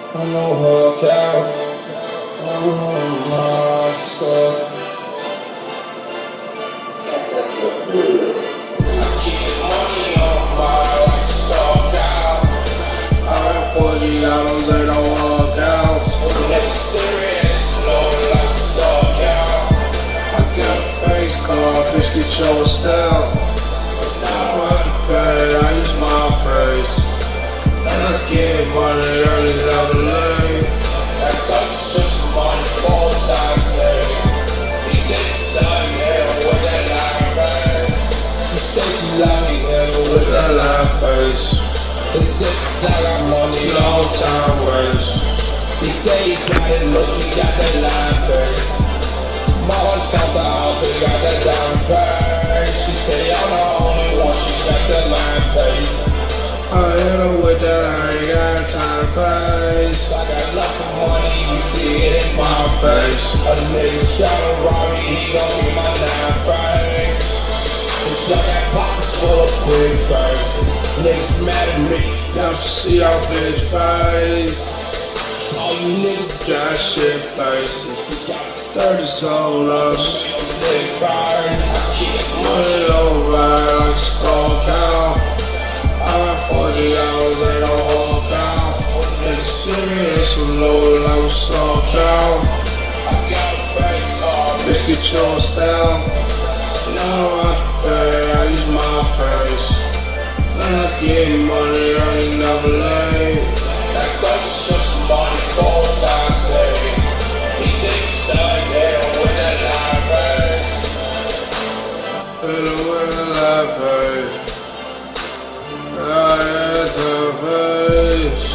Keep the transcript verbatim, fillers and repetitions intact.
I know her couch. I know my skull. I keep money on my like stock out. I have forty dollars and I walk out. Never serious, no like stock out. I got a face card, bitch, get your style. Now I pay, I use my face. And I get money early, never late. I got just money four times saved. He didn't start here with that line face. She said she love me here with that line face. He said I got money long time waste. He said he got it, look, he got that line face. Mama's past the house, he got that line face. She said I'm the only one, she got that line face. I hit her with that, I ain't got time to face. I got enough of money, you see it in my face. A nigga try to rob me, he gon' get my nine face. Bitch, I got pockets full of big faces. Niggas mad at me, y'all should see our bitch face. All you niggas got shit faces. thirties on us. I keep money over like Skull Cow. I got forty hours and I walk out. Niggas serious, I'm low like a Skull Cow. I got a face card, bitch, get your style. Now I pay, I use my face. And I get money, I ain't never late. That girl's just money four times saved. He thinks start there with that line face. Better with a line face. I had to face.